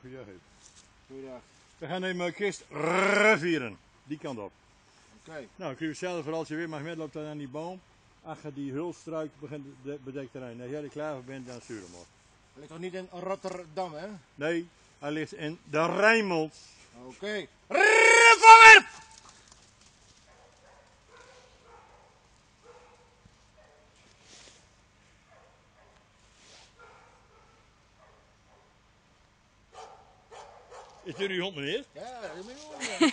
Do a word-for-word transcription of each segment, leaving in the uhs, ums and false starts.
Goeiedag. Goeiedag. We gaan even kist vieren. Die kant op. Oké. Okay. Nou, kun je zelf voor als je weer mag metloopt dan aan die boom. Als je die hulstruik begint de bedekt terrein. Als jij er klaar voor bent, dan stuur hem op. Hij ligt toch niet in Rotterdam, hè? Nee, hij ligt in de Rijnmond. Oké. Okay. Voorwerp! Is dit uw hond, meneer? Ja, dat is mijn hond.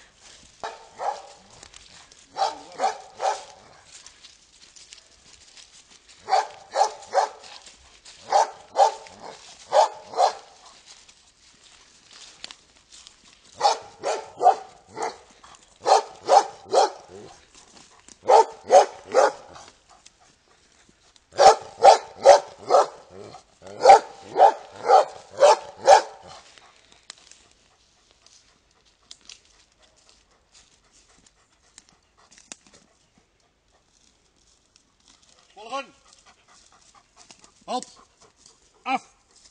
Volgen! Halt! Af!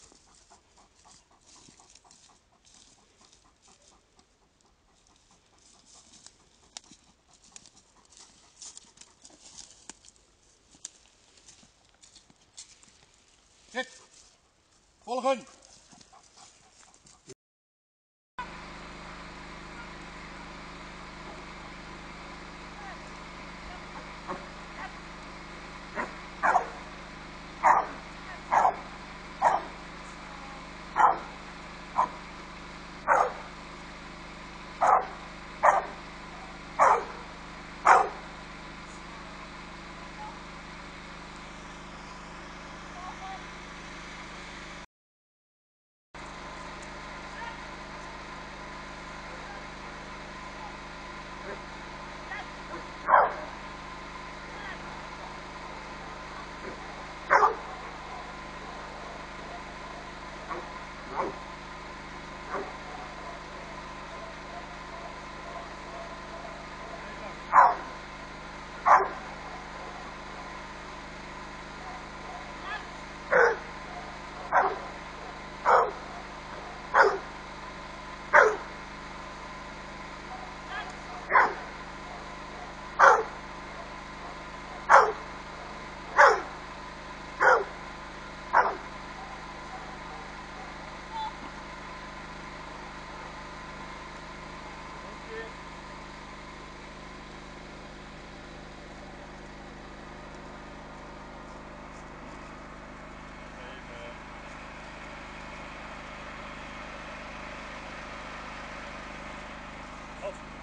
Zit! Volgen! Halt!